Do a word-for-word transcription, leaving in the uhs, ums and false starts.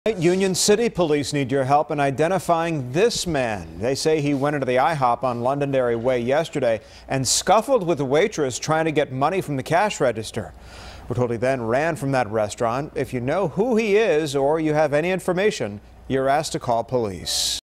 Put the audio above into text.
Union City police need your help in identifying this man. They say he went into the IHOP on Londonderry Way yesterday and scuffled with the waitress trying to get money from the cash register. We're told he then ran from that restaurant. If you know who he is or you have any information, you're asked to call police.